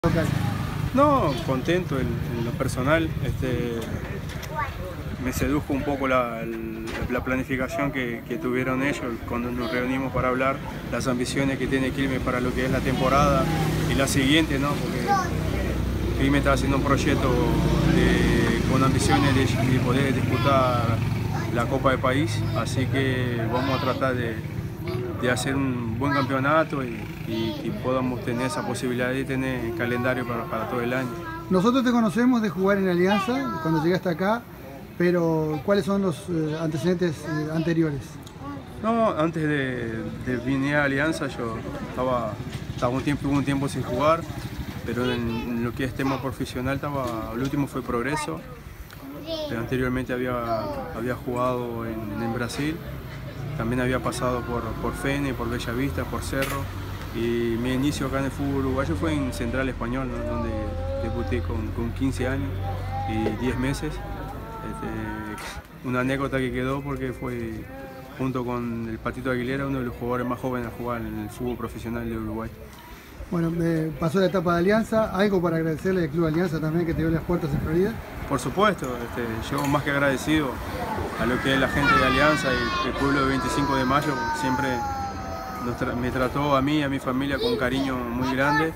Local. No, contento en lo personal. Me sedujo un poco la planificación que tuvieron ellos cuando nos reunimos para hablar, las ambiciones que tiene Quilmes para lo que es la temporada y la siguiente, ¿no? Porque Quilmes está haciendo un proyecto con ambiciones de poder disputar la Copa del País, así que vamos a tratar de hacer un buen campeonato y podamos tener esa posibilidad de tener calendario para todo el año. Nosotros te conocemos de jugar en Alianza cuando llegaste acá, pero ¿cuáles son los antecedentes anteriores? No, antes de venir a Alianza yo estaba un tiempo sin jugar, pero en lo que es tema profesional el último fue Progreso. Anteriormente había jugado en Brasil, también había pasado por Fene, por Bella Vista, por Cerro, y mi inicio acá en el fútbol uruguayo fue en Central Español, ¿no? Donde debuté con 15 años y 10 meses. Una anécdota que quedó porque fue junto con el Patito Aguilera uno de los jugadores más jóvenes a jugar en el fútbol profesional de Uruguay. Bueno, pasó la etapa de Alianza, ¿algo para agradecerle al Club Alianza también que te dio las puertas en Florida? Por supuesto, yo más que agradecido a lo que es la gente de Alianza y el pueblo de 25 de Mayo, siempre me trató a mí y a mi familia con cariño muy grande,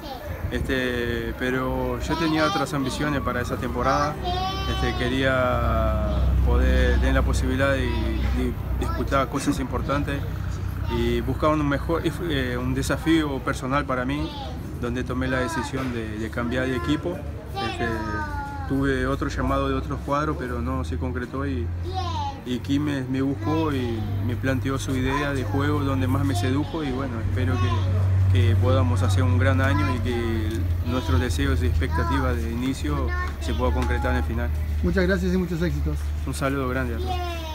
pero yo tenía otras ambiciones para esa temporada, quería poder tener la posibilidad de disputar cosas importantes y buscar un desafío personal para mí, donde tomé la decisión de cambiar de equipo. Tuve otro llamado de otros cuadros, pero no se concretó y Quilmes me buscó y me planteó su idea de juego donde más me sedujo y bueno, espero que podamos hacer un gran año y que nuestros deseos y expectativas de inicio se puedan concretar en el final. Muchas gracias y muchos éxitos. Un saludo grande a todos.